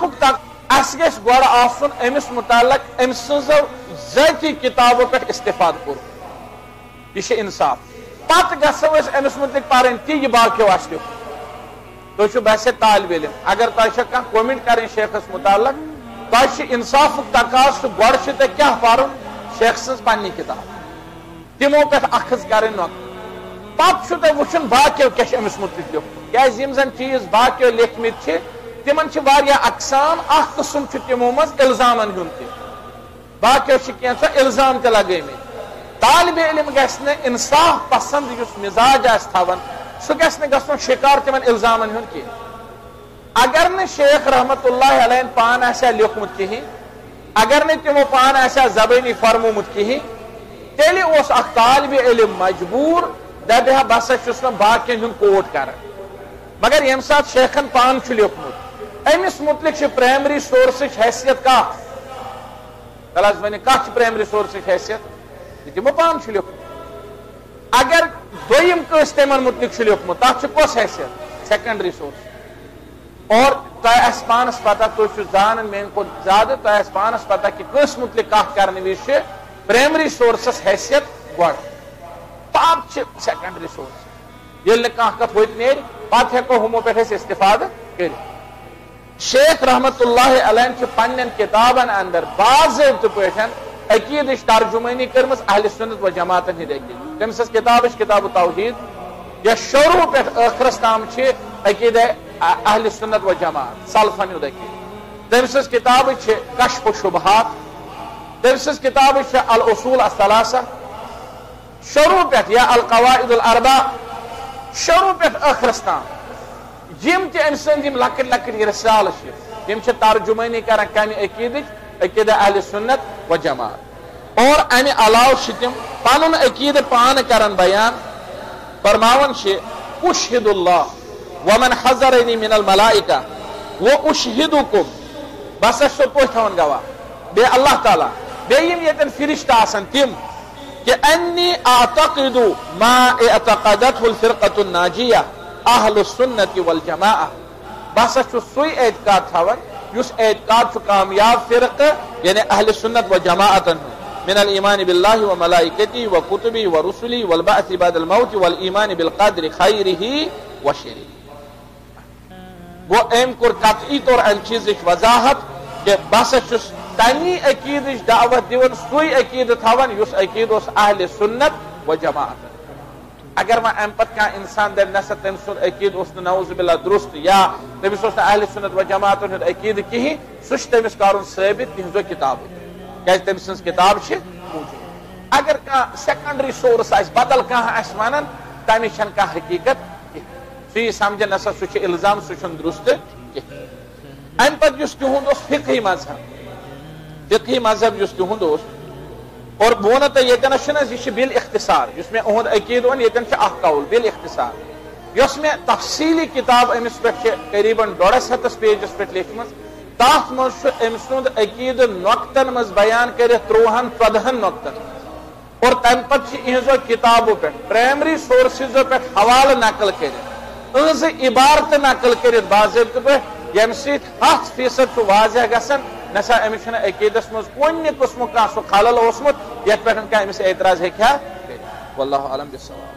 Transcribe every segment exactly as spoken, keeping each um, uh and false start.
تک اس گژھِ گۄڈٕ آسُن أمِس متعلق أمۍ سٕنٛزو ذٲتی کِتابو پٮ۪ٹھ استفاد کوٚرمُت یہِ چھُ انصاف پتہٕ گژھو أسۍ أمِس متعلق پرٕنۍ تہِ یہِ باقیو آسہِ لیوٚکھمُت تُہۍ چھِو باسہِ طالبہِ علم اگر تۄہہِ چھےٚ کانٛہہ کومنٹ کرٕنۍ شیخس متعلق تۄہہِ چھُ انصافُک تقاضہٕ چھُ گۄڈٕ چھُ تۄہہِ کیٛاہ پرُن شیخ سٕنٛز پننہِ کِتاب تِمو پٮ۪ٹھ اکھٕز کرٕنۍ نۄقل پتہٕ چھُ تۄہہِ وٕچھُن باقیو کیٛاہ چھُ أمِس متعلق لیوٚکھمُت کیٛازِ یِم زن چیٖز باقیو لیکھمٕتۍ چھِ تِمن چھِ واریاہ اقسام اکھ قٕسم چھُ تِمو منٛز الزامن ہُنٛد تہِ باقیو چھِ کینٛژھا الزام تہِ لگٲومٕتۍ طالبہِ علم گژھِ نہٕ انصاف پسند یُس مزاج آسہِ تھاوان سُہ گژھِ نہٕ گژھُن شِکار تِمن الزامن ہُنٛد کینٛہہ اگر نہٕ شیخ رحمت اللہ علیہ پانہٕ آسہِ ہا لیوٚکھمُت کِہینۍ اگر نہٕ تِمو پانہٕ آسہِ ہا زبٲنی فرمومُت کِہینۍ تیٚلہِ اوس اکھ طالبہِ علم مجبوٗر دپہِ ہا بہٕ ہسا چھُس نہٕ باقین ہُنٛد کوٹ کران مگر ییٚمہِ ساتہٕ شیخن پانہٕ چھُ لیوٚکھمُت أمِس متعلق چھِ پرائمری سورسٕچ حیثیت کتھ تل حظ ؤنِو کتھ چھِ پرائمری سورسٕچ حیثیت یہِ تِمو پانہٕ چھُ لیوٚکھمُت اگر دوٚیِم کٲنٛسہِ تِمن متعلق چھُ لیوٚکھمُت تتھ چھُ کۄس حیثیت سیکنڈری سورس اور تۄہہِ آسہِ پانس پتہ تُہۍ چھِو زانان میانہِ کھۄتہٕ زیادٕ تۄہہِ آسہِ پانس پتہ کہِ کٲنٛسہِ متعلق کتھ کرنہٕ وِزِ چھِ پرائمری سورسس حیثیت گۄڈٕ پتہٕ چھِ سیکنڈری سورس ییٚلہِ نہٕ کانٛہہ کتھ ہوٚتہِ نیرِ پتہٕ ہٮ۪کو ہُمو پٮ۪ٹھ أسۍ استفادٕ کٔرِتھ شیخ رحمت اللہ علیہ چھِ پننٮ۪ن کِتابن اندر باضٲبطہٕ پٲٹھۍ عقیٖدٕچ ترجُمٲنی کٔرمٕژ اہلِ سُنت و جماعتن ہٕنٛدۍ عقیٖدٕ تٔمۍ سٕنٛز کِتاب چھِ کِتاب توحیٖد یۄس شروع پٮ۪ٹھ ٲخرس تام چھِ عقیٖدے اہلِ سُنت و جماعت سلفن ہُنٛد عقیٖدٕ تٔمۍ سٕنٛز کِتابہٕ چھِ کشف شبہات تٔمۍ سٕنٛز کِتابہٕ چھِ الاصول الثلاثہ شروع پٮ۪ٹھ یا القواعد الاربع شروع پٮ۪ٹھ ٲخرس تام یِم تہِ أمۍ سٕنٛدۍ یِم لۄکٕٹۍ لۄکٕٹۍ رسالہٕ چھِ یِم چھِ ترجُمٲنی کران کمہِ عقیٖدٕچ عقیٖدہ اہلِ سُنت و جماعت اور امہِ علاوٕ چھِ تِم پنُن عقیٖدٕ پانہٕ کران بیان فرماوان چھِ اُشہد اللہ ومن حضرنی من الملائکہ واشہدکم بہٕ ہسا چھُسو تُہۍ تھاوان گواہ بیٚیہِ اللہ تعالیٰ بیٚیہِ یِم ییٚتٮ۪ن فرشتہٕ آسان تِم کہ انی اعتقد ما اعتقدته الفرقة الناجیہ اہل السنت والجماعہ بہٕ ہسا چھُس سُے اعتقاد تھاوان یُس اعتقاد چھُ کامیاب فرقہٕ یعنی اہل سنت و جماعتن ہُنٛد من الایمان باللہ و ملائکتی و کتبی و رسلی والبعث بعد الموت والایمان بالقدر خیرہ و شرہ گوٚو أمۍ کوٚر قطعی طور امہِ چیٖزٕچ وضاحت کہ بہٕ ہسا چھُس تمی عقیٖدٕچ دعوت دِوان سُے عقیٖدٕ تھاوان یُس عقیٖدٕ اوس اہلِ سنت و جماعت اگر وۄنۍ امہِ پتہٕ کانٛہہ انسان دپہِ نسا تٔمۍ سُنٛد عقیٖدٕ اوس نہٕ نعوذ باللہ درست یا تٔمِس اوس نہٕ اہلِ سنت و جماعتن ہُنٛد عقیٖدٕ کِہینۍ سُہ چھُ تٔمِس کرُن ثٲبت تِہنٛزو کِتابو کیازِ تٔمۍ سٕنٛز کِتاب چھِ موٗجوٗد اگر کانٛہہ سیکنڈری سورس آسہِ بدل کانٛہہ آسہِ ونان تمِچ چھنہٕ کانٛہہ حقیٖقت کینٛہہ سُہ یی سمجھن نسا سُہ چھُ الزام سُہ چھُنہٕ درست کینٛہہ امہِ پتہٕ یُس تِہُنٛد اوس فقہی مذہب فقہی مذہب یُس تِہُنٛد اوس اور بہٕ وَنو تۄہہِ ییٚتٮ۪نس چھُنہٕ حظ یہِ چھُ بِل اختصار یُس مےٚ اُہُنٛد عقیٖدٕ ووٚن ییٚتٮ۪ن چھُ اکھ قول بِل اختصار یۄس مےٚ تفصیٖلی کِتاب أمِس پٮ۪ٹھ چھِ قریٖبن ڈۄڈس ہتس پیجس پٮ۪ٹھ لیٖکھمٕژ تتھ منٛز چھُ أمۍ سُنٛد عقیٖدٕ نۄقتن منٛز بیان کٔرِتھ ترٛوہن ژۄدہن نۄقتن اور تمہِ پتہٕ چھِ یِہنٛزو کِتابو پٮ۪ٹھ پرائمری سورسزو پٮ۪ٹھ حوالہٕ نقل کٔرِتھ إہنٛزٕ عبارتہٕ نقل کٔرِتھ باضٲبطہٕ پٲٹھۍ ییٚمہِ سۭتۍ ہتھ فیٖصد چھُ واضح گژھان نسا أمِس چھُنہٕ عقیٖدس منٛز کُنہِ قٕسمُک کانٛہہ سُہ خلل اوسمُت یتھ پٮ۪ٹھ کانٛہہ أمِس اعتراض ہیٚکہِ ہا کٔرِتھ واللہ عالم بالصواب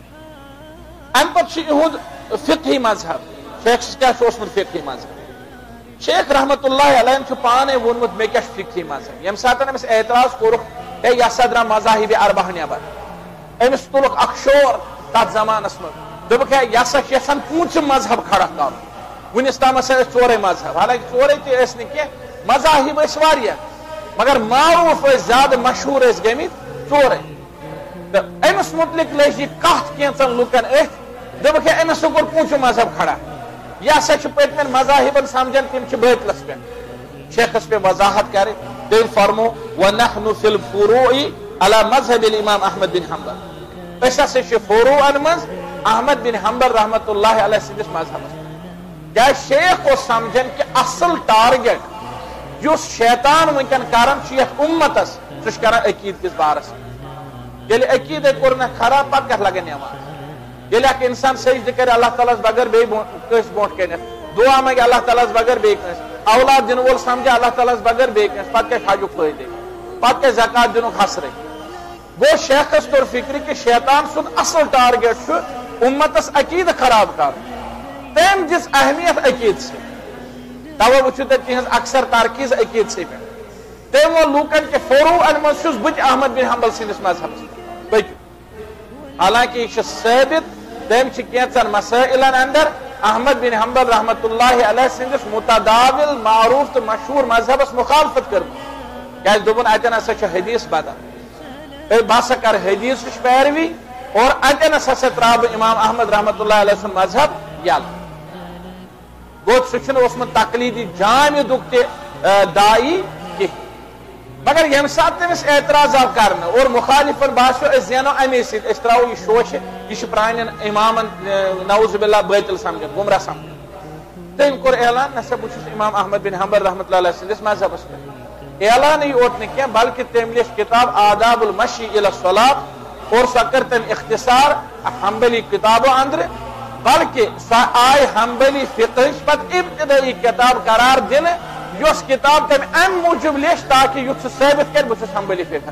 امہِ پتہٕ چھُ یِہُنٛد فقہی مذہب شیخس کیٛاہ چھُ اوسمُت فقہی مذہب شیخ رحمت اللہ علیہ چھُ پانے ووٚنمُت مےٚ کیٛاہ چھُ فقہی مذہب ییٚمہِ ساتہٕ أمِس اعتراض کوٚرُکھ ہے یہِ ہسا درٛاو مذاہبِ اربعہ نٮ۪بر أمِس تُلُکھ اکھ شور تتھ زمانس منٛز دوٚپُکھ ہے یہِ ہسا چھُ یژھان پوٗنٛژِم مذہب کھڑا کرُن وُنِس تام ہسا ٲسۍ ژورے مذہب حالانکہِ ژورے تہِ ٲسۍ نہٕ کینٛہہ مذاہب ٲسۍ واریاہ مگر معروٗف ٲسۍ زیادٕ مشہوٗر ٲسۍ گٔمٕتۍ ژورے تہٕ أمِس متعلق لٔج یہِ کتھ کینٛژن لُکن أتھۍ دوٚپُکھ ہے أمِس کوٚر پوٗنٛژِم مذہب کھڑا یہِ ہسا چھُ پٔتمٮ۪ن مذاہبن سمجھان تِم چھِ بٲطلس پٮ۪ٹھ شیخس پے وضاحت کرِ تٔمۍ فرمو ونحن فی الفروع علی مذہب الامام احمد بن حنبل أسۍ ہسا چھِ فروعن منٛز احمد بن حنبل رحمت اللہ علیہ سٕنٛدِس مذہبس منٛز کیٛازِ شیخ اوس سمجھان کہِ اصل ٹارگیٹ یُس شیطان ونکٮ۪ن کران چھُ یتھ اُمتس سُہ چھُ کران عقیٖدٕ کِس بارس منٛز ییٚلہِ عقیٖدے کوٚر نہٕ خراب پتہٕ کتھ لگان نٮ۪ماز ییٚلہِ اکھ انسان سجدٕ کرِ اللہ تعالیٰ ہس بغٲر بیٚیہِ کٲنٛسہِ برونٛٹھ کٔنِتھ دعا منگہِ اللہ تعالیٰ ہس بغٲر بیٚیہِ کٲنٛسہِ اولاد دن وول سمجھا اللہ تعالیٰ بغیر بیس پتہ کیا حج فائدے پتہ کیا زکات دن حسرے گو شیخس طور فکر کہ شیطان سن اصل ٹارگیٹ امتس عقید خراب کر تم دس اہمیت عقید سے توے وچھو تہذ اکثر ترکیز عقید سے پہ تم وہ لوکن کے فروع المز بت احمد بن حنبل سندس مذہب پکو حالانکہ یہ ثابت تم کینچن مسائلن اندر احمد بن حنبل رحمت اللہ علیہ سندس متداول معروف تو مشہور مذہبس مخالفت کر کیا دن اتن ہسا حدیث بدل بہ ہسا کر حدیث پیروی اور اتن ہسا تراب امام احمد رحمت اللہ علیہ سن مذہب یل گو سہ تقلیدی جامع دک دائی کہین مگر یم سات تمس اعتراض آو کرنا اور مخالفن باسو زینو امی سیت اس تراو یہ شوش یہ پران امام نعوذ باللہ باطل سمجھن گمراہ سمجھن تم کور اعلان نسا بچس امام احمد بن حنبل رحمۃ اللہ علیہ سندس مذہبس پہ اعلان یہ اوت نہ بلکہ تم لیچ کتاب آداب المشی الی الصلاۃ اور سہ کر تم اختصار حنبلی کتابوں اندر بلکہ سہ آئے حنبلی فقہ پت ابتدائی کتاب قرار دن اس کتاب تم ام موجود لیچ تاکہ یھ ثابت کر بس حنبلی فقہ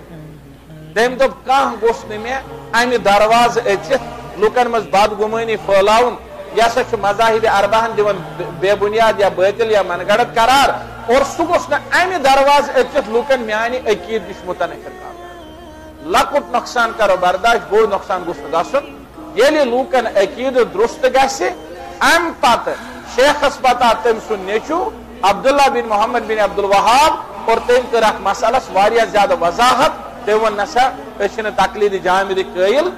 تم دب کان گوس نمے امہ درواز اچت لکن مز بدگمانی پھیلاؤن یہ سا مذاہب اربعہن دون بے بنیاد یا باطل یا من گڑت قرار اور سہ گوس نا امہ درواز اچت لکن میانہ عقید نش متنفر کر لکٹ نقصان کرو برداشت بوڑ نقصان گوس گھن یل لوکن عقید درست گھس ام پتہ شیخس پتہ تم سن نیچو عبداللہ بن محمد بن عبد الوہاب اور تم کر ات مسئلس واریاہ زیادہ وضاحت تم ون نسا اچھن تقلید جامع قائل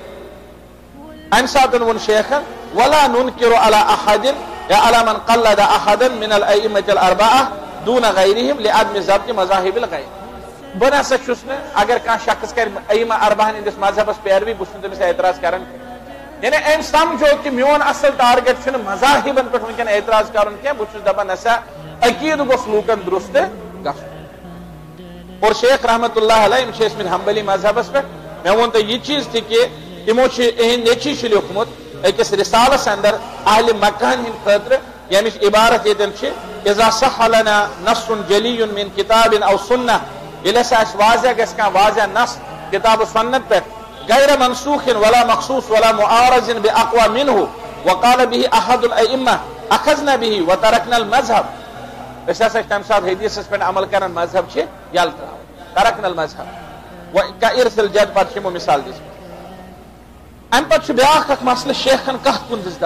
ام سات ون شیخن ولا ننکر علی احد یا علی من قلد احدا من الائمة الاربعہ دون غیرهم لعدم ضبط مذاہب الغیر بہ نسا چھس نہ اگر کان شخص کر ائمہ اربعہن ہندس مذہبس پیروی بہ چھس تمس اعتراض کرن یعنی ام سمجھو کہ میون اصل ٹارگیٹ چھ مذاہبن پہ ونکن اعتراض کرن کی بہ چھس دپان نسا عقید گوس لوکن درست گژھن اور شیخ رحمت اللہ علیہ ام شیخ بن حنبلی مذہبس پہ میں ون تو یہ چیز تھی کہ تمو اہند نیچی لیوکھمت اکس رسالس اندر اہل مکہن ہند خاطر یمچ عبارت یتن اذا صح لنا نص جلی من کتاب او سنہ یل ہسا اس واضح گژھِ کانٛہہ واضح نص کتاب و سنت پہ غیر منسوخ ولا مخصوص ولا معارض باقوى منه وقال به احد الائمه اخذنا به وتركنا المذهب اس ہسا تمہ سات حدیث پہ عمل کرن مذہب چھ یل تراون ترکنا المذہب وكارث الجد پتہ چھ مثال دس ام پتہ بیاکھ اکھ مسئلہ شیخن کتھ کن دس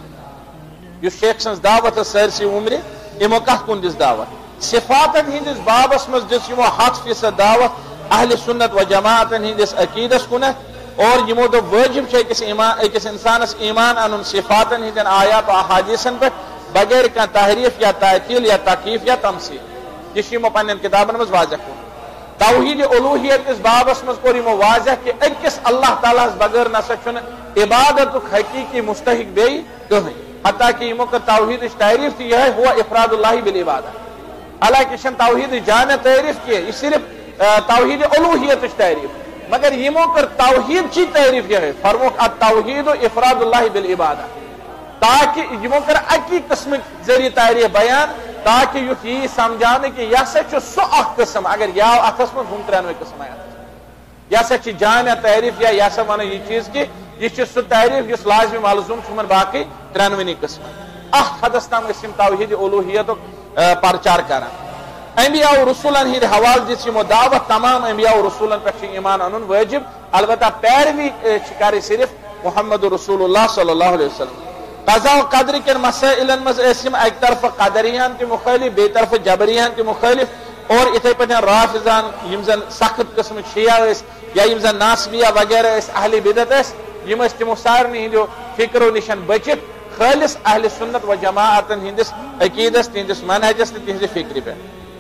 دعوت یس شیخ سن دعوت سارسی عمر یمو کتھ کن دس دعوت صفاتن ہندس بابس مز دس یمو ہتھ فیصد دعوت اہل سنت و جماعتن ہندس عقیدس کن اور یمو دو واجب چھ اکس ایمان اکس انسانس ایمان ان صفاتن ہندن آیات و احادیثن پہ بغیر کان تحریف یا تعطیل یا تکیف یا تمثیل یہ یمو پنن کتابن مز واضح کن توحید الوہیت اس بابس مز کور یمو واضح کہ اکس اللہ تعالیٰ بغیر نسا چھن عبادت حقیقی مستحق بیئی کہیں حتیٰ کہ یمو کا توحید تعریف تھی یہ ہوا افراد اللہ بالعبادہ حالانکہ شن توحید جامع تعریف کی یہ صرف توحید الوہیت تعریف مگر یمو کر توحید چی تعریف یہ ہے فرموک التوحید افراد اللہ بالعبادہ تاکہ یمو کر اکی قسم ذریعہ تعریف بیان تاکہ یھ یہ سمجھانے کہ یہ سا سہ اخ قسم اگر یا اتس من ہم ترنوے قسم آیات یہ سا جامع تعریف یا یہ سا ونو یہ چیز کہ یہ سہ تعریف اس لازمی ملزوم چھ باقی ترنونی قسم اتھ حدس تام یم توحید الوہیت پرچار کران انبیاء و رسولن ہند حوالہ دس یمو دعوت تمام انبیاء و رسولن پہ ایمان انن واجب البتہ پیروی کر صرف محمد رسول اللہ صلی اللہ علیہ وسلم قضاء و قدر کن مسائلن مز اسم ایک طرف قدریان کے مخالف بے طرف جبریان کے مخالف اور اتھے پہ رافضان یم زن سخت قسم شیعہ اس یا یم زن ناصبیہ وغیرہ اس اہل بدعت اس یم اس تمو سارنی ہندو فکر و نشان بچت خالص اہل سنت و جماعتن ہندس عقیدس تہندس منہجس تہذ فکر پہ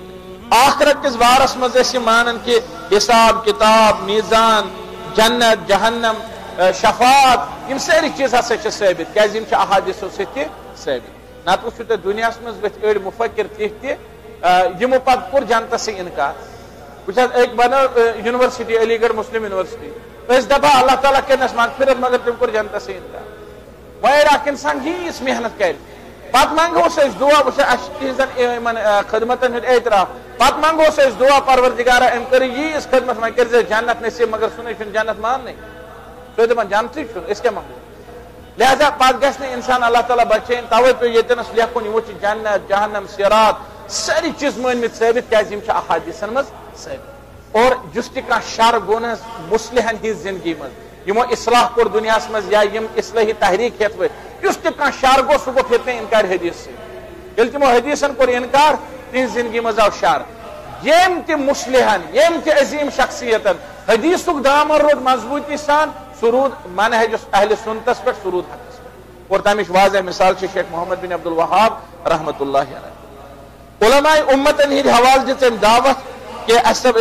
آخرت کس بارس مز اس مانن کہ حساب کتاب میزان جنت جہنم شفاعت یم ساری چیز ہسا چھ ثابت کیاز یم چھ احادیثو سۭتۍ ثابت نتہٕ وٕچھو تُہۍ دُنیاہس منٛز ؤتھۍ أڑۍ مُفکر تِتھۍ تہِ یِمو پتہٕ کوٚر جنتسٕے انکار وٕچھ حظ أکۍ بنٲو یونیورسٹی علی گڑھ مسلم یونیورسٹی أسۍ دپان اللہ تعالیٰ کرنس مغفرت مگر تٔمۍ کوٚر جنتسٕے انکار وۄنۍ اگر اکھ انسان ییٖژ محنت کرِ پت منگوس اس دعا تہذن خدمتن ہند اعتراف پت منگوس اس دعا پروردگارا ام کر یہ اس خدمت میں کر جنت نصیب مگر سنے چھ جنت ماننے تو دپان جنتی چھ اس کے منگو لہذا پت گھس انسان اللہ تعالیٰ بچین توے پہ یتنس لیکن یہ وچ جنت جہنم صراط ساری چیز مانمت ثابت کیازِ یم چھ احادیثن مز ثابت اور جس تہ کانٛہہ شر گوٚو مصلحن ہنز زندگی مز یمو اصلاح کور دنیا مز یا یم اصلاحی تحریک ہیت ورت اس تہ کانٛہہ شر گو سہ گو پھرنے انکار حدیث سے یل تمو حدیثن کور انکار تہذ زندگی مز آو شر یم تہ مصلحن یم تہ عظیم شخصیتن حدیثک دامن روٹ مضبوطی سان سرود منہج اہل سنتس پہ سرود حقس پہ اور تمچ واضح مثال شیخ محمد بن عبد الوہاب رحمۃ اللہ علیہ علماء امتن ہند حوالہ دِژ أمۍ دعوت کہ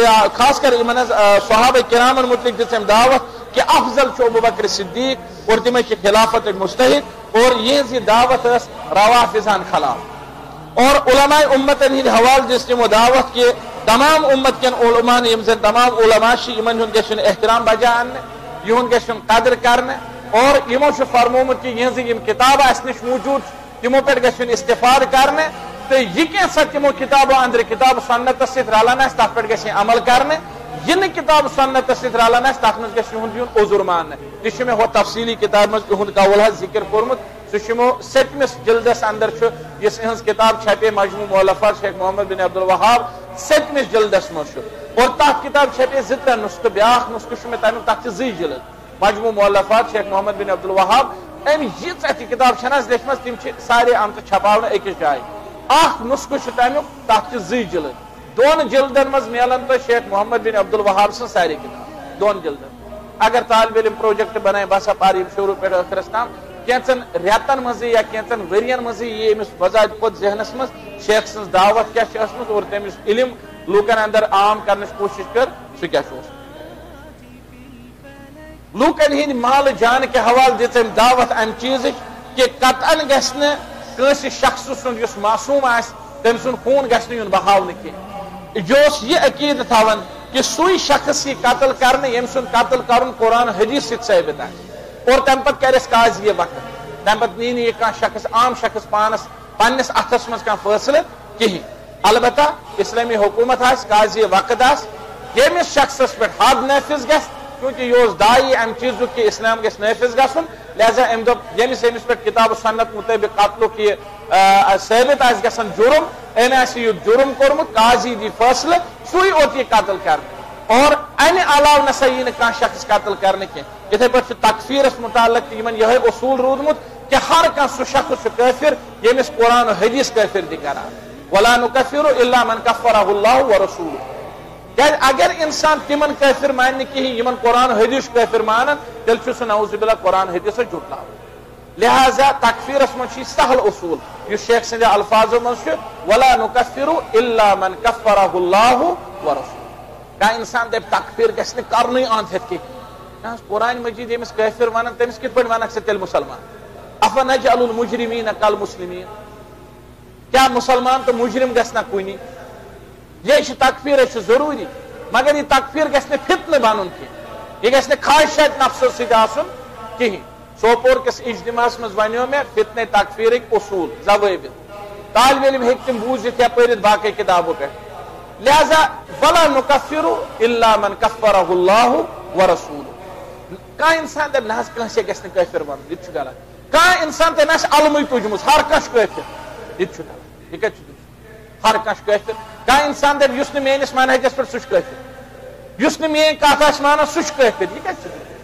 خاص کر صحابہ کرامن متعلق دِژ أمۍ دعوت کہ افضل چھُ ابو بکر صدیق اور تمے چھِ خلافت مستحق اور یہ دعوت ٲس روافضن خلاف اور علماء امتن ہند حوالہ دِژ تمو دعوت کہ تمام امت کن علماء یم زن تمام علماء چھ یمن ہُنٛد گژھِ احترام بجا اننہٕ یہن گژھن قدر کرنے اور یمو چھ فرمومت کہ یہذ یم کتاب اس نش موجود تمو پہ گژھن استفاد کرنے تو یہ کیسا تمو کتابوں اندر کتاب سنت ست رلان آس تر پہ گژھِ عمل کرنے یہ کتاب سنت ست رلان آس تر مز گژھِ یہند یون عذر ماننے یہ مے ہو تفصیلی کتاب مز یہند قول حظ ذکر کورمت سہ ستمس جلدس اندر اس اہز کتاب چھپے مجموع مؤلفات شیخ محمد بن عبد الوہاب ستمس جلدس مز اور تک کتاب چھپے زٕ ترٛےٚ نسخہ بیاکھ نسخہ میں تمیک تک زی جلد مجموع مؤلفات شیخ محمد بن عبد الوہاب ام ییژ تہ کتاب چھنس لیچھمژ تم سارے آمت چھپاونہ أکِس جایہِ اخ نسخہ تمیک تک زی جلد دون جلدن مز ملن تو شیخ محمد بن عبد الوہاب سن ساری کتاب دون جلدن اگر طالب علم پروجیکٹ بنائے بسا پاری شروع پہ ٲخرس تام کینچن ریتن مزے یا کینچن ورین مزے یہ امس بذات خود ذہنس مز شیخ سن دعوت کیا ٲسمٕژ اور تمس علم لوکن اندر عام کرنے کوشش کر سہ کیا لوکن ہند مال جان کے حوالہ دِژ أمۍ دعوت ام چیز کہ قطعن گژھِ نہٕ کٲنٛسہِ شخص سُنٛد یُس معصوم آسہِ تٔمۍ سُنٛد خوٗن گژھِ نہٕ یُن بہاونہٕ کینٛہہ یہ اوس یہ عقیدٕ تھاوان کہ سُے شخص یی قتل کرنہٕ ییٚمہِ سُنٛد قتل کرُن قرآن حدیث سۭتۍ ثٲبت آسہِ اور تمہِ پتہٕ کرٮ۪س قاضی وقت تمہِ پتہٕ نی نہٕ یہِ کانٛہہ شخص عام شخص پانس پننس اتھس منٛز کانٛہہ فٲصلہٕ کہیٖنۍ البتہ اسلامی حکومت آسہِ قاضی وقت آسہِ ییٚمِس شخصس پٮ۪ٹھ حد نٲفِظ گژھِ کیونکہ یہ دائی ام چیز کہ اسلام گھس نافذ گھن لہذا ام دپ یمس امس پہ کتاب سنت مطابق قتل یہ ثابت آس گھن جرم ام آس یہ جرم کورمت قاضی دی فیصلہ سوئی اوت یہ قتل کرنے اور امہ علاوہ نسا یہ کھانا شخص قتل کرنے کی اتھے پہ تکفیرس متعلق یمن یہ اصول رودمت کہ ہر کھانا سہ شخص کافر یمس قرآن و حدیث کافر دی کران ولا نکفر الا من کفرہ اللہ ورسولہ اگر انسان تمن کافر ماننے کہیں یمن قرآن حدیث کافر مانن تیل چھ نعوذ باللہ قرآن حدیث جھٹلا لہذا تکفیرس من سہل اصول یہ شیخ سند الفاظ من ولا نکفر الا من کفرہ اللہ ورسول کا انسان دپ تکفیر گھس نہ کرنے اند ہت کی قرآن مجید یمس کافر ونان تمس کت پہ ونک سے تیل مسلمان افنجعل المجرمین کالمسلمین کیا مسلمان تو مجرم گھس نہ کنی یہ تکفیر ضروری مگر یہ تکفیر گھس فتنہ بنن کی یہ گھس خواہشات نفسو ست آسن کہین سوپور کس اجتماع مز ونیو میں فتنہ تکفیر اصول ضوابط طالب علم ہیک تم بوزت یا پرت باقی کتابوں پہ لہذا ولا نکفر الا من کفرہ اللہ ورسولہ کان انسان دپ نہ کنسے گھس کافر بنن یہ غلط کان انسان تے نہ علمے تجمت ہر کس کافر یہ غلط یہ کت ہر کس کافر کا انسان دپ اس میس منہجس پہ سہ کافر اس میری کت مان سہ کافر یہ کت